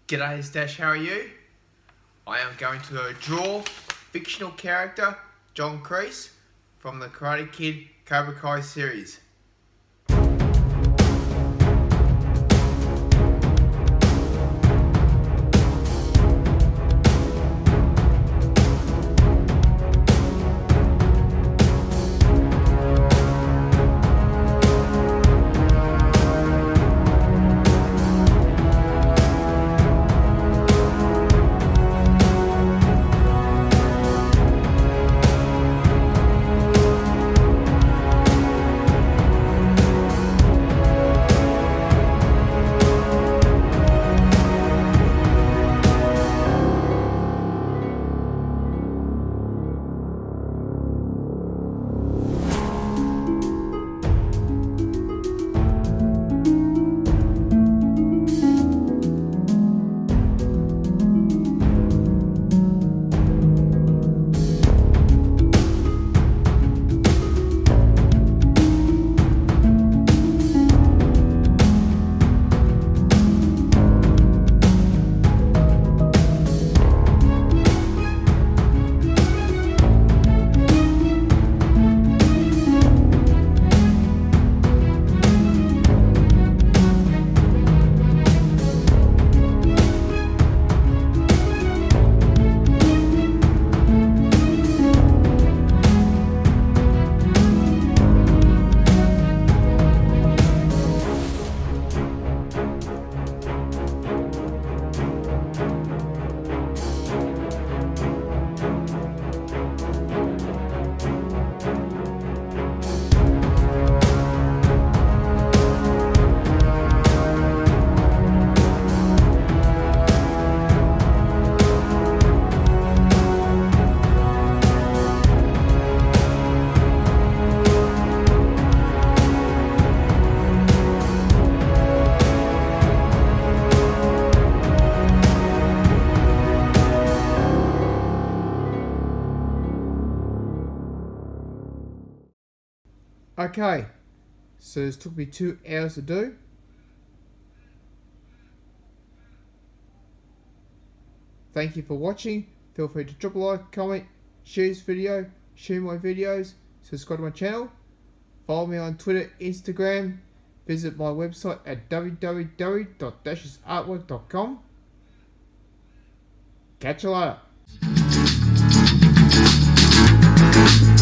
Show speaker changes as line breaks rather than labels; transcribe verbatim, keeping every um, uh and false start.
G'day Stash, how are you? I am going to draw fictional character John Kreese from the Karate Kid Cobra Kai series.
Okay, so this took me two hours to do. Thank you for watching. Feel free to drop a like, comment, share this video, share my videos, subscribe to my channel, follow me on Twitter, Instagram, visit my website at w w w dot dashes artwork dot com. Catch you later.